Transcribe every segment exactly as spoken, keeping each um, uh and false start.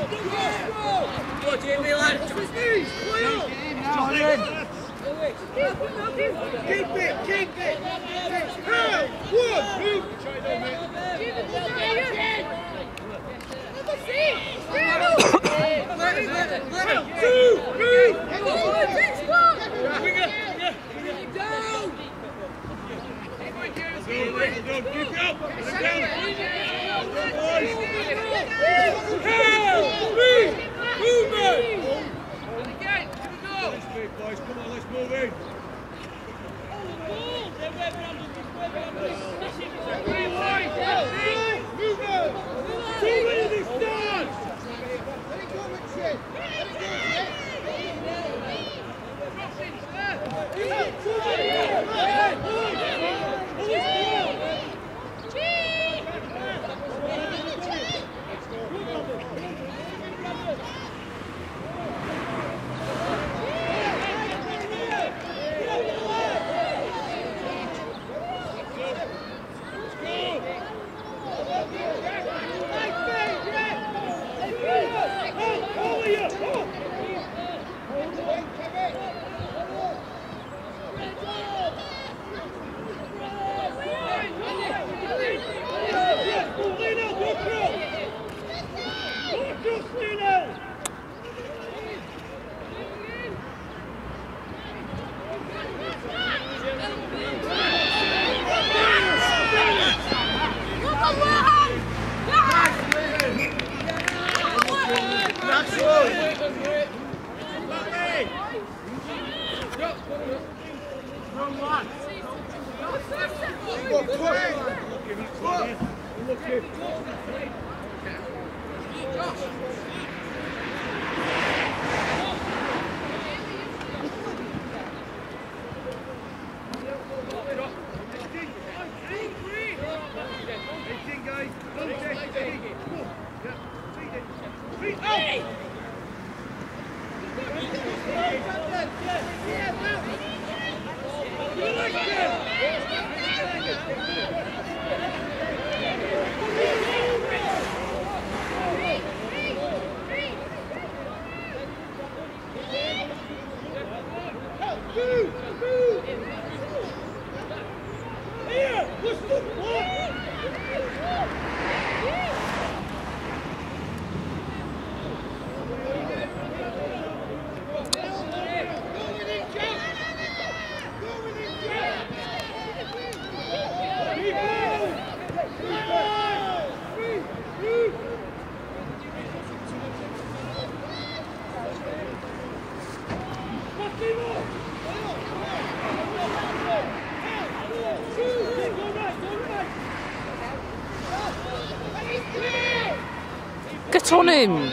Keep it, keep it. Hey, one, move. Two, move. Down. Keep it up. Movement. Boys, come on, let's move in. See where this starts. Let it go, Richard. Let it go, Get on him!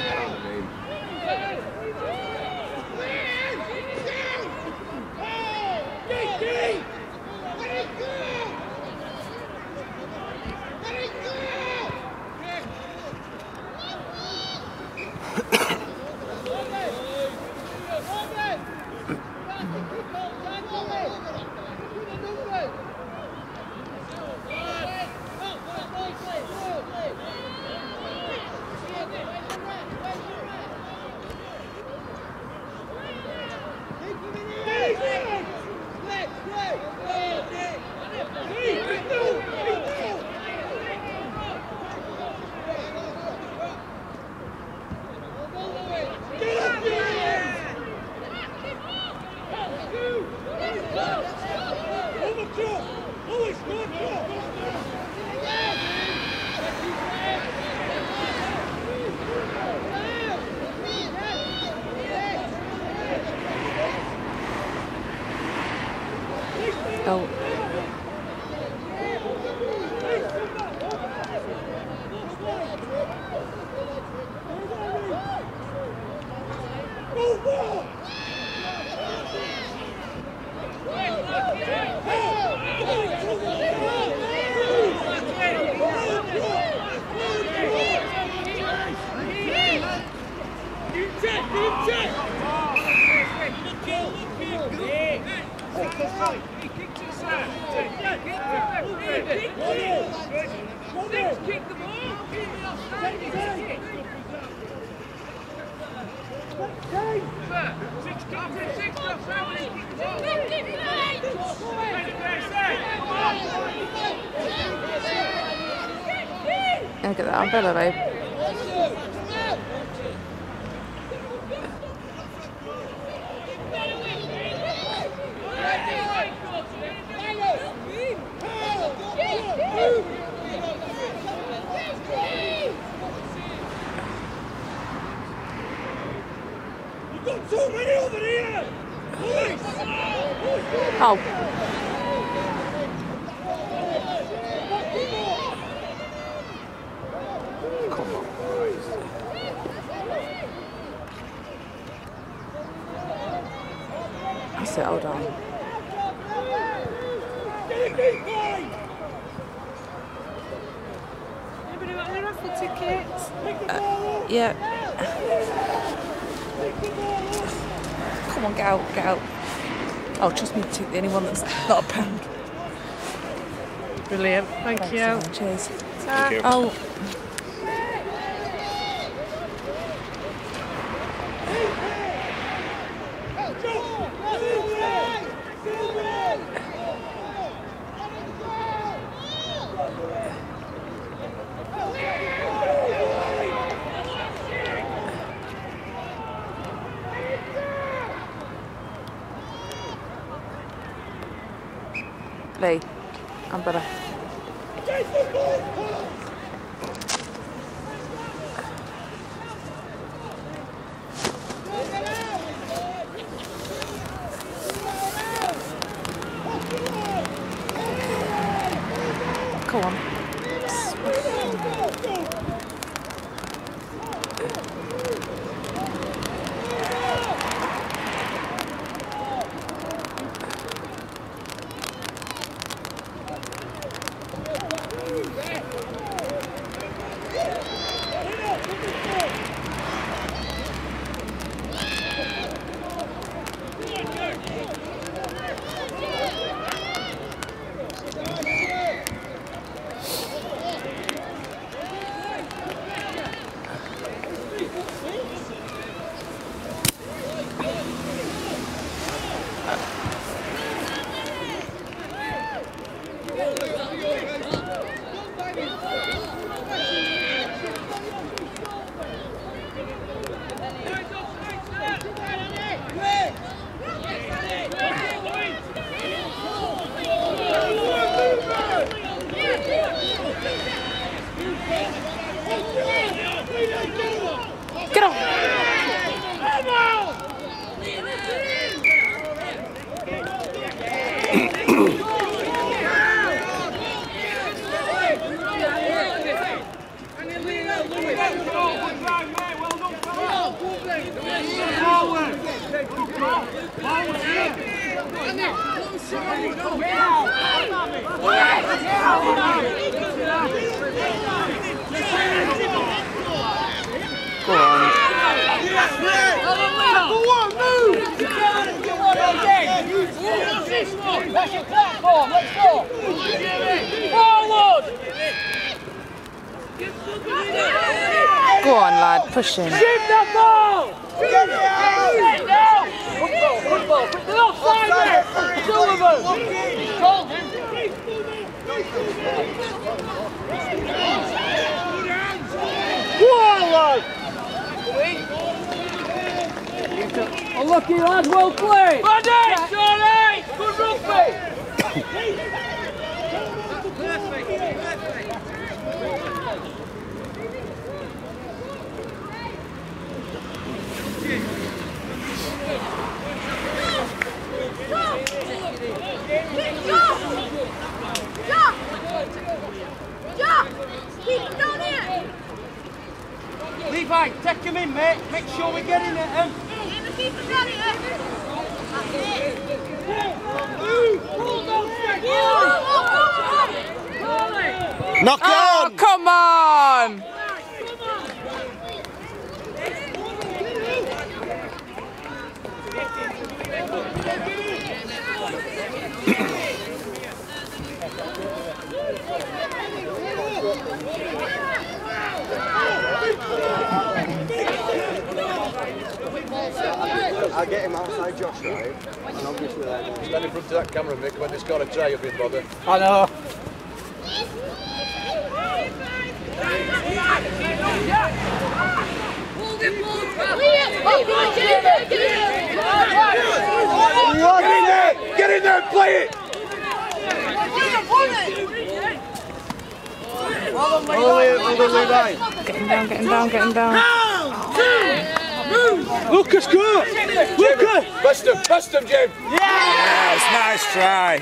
Look at that umbrella, babe. You've got too many over here! Oh. Come on. That's it, hold on. Anybody got any raffle tickets? Uh, yeah. Come on, get out, get out. Oh, trust me to take the only one that's not a pound. Brilliant, thank Thanks, you. Simon. Cheers. Thank you. Oh. Lee, umbrella. Come on. Get on! Go on. Go on, move! That's your platform, let's go! Forward! Go on, lad, push him. Shift the ball! Get it out! Good ball, good ball. They're offside there! Two of them! Told him! Go on, lad! Unlucky, lad, well played! Buddy! Charlie! Good rugby! Levi, take him in, mate. Make sure we're getting at him. Knock it Oh, on! come on! I'll get him outside Josh, right? And obviously then... Stand in front of that camera, Mick, when they score a try, you'll be bothered. I know. Get in there! Get in there and play it! Hold it, hold it, Levi. Get him down, get him down, get him down. Lucas, go! Lucas! Bust him, bust him, Jim! Yes, nice try.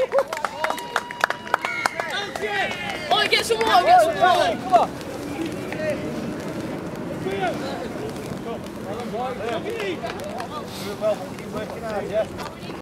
Oh, get some water, get some water. Come on.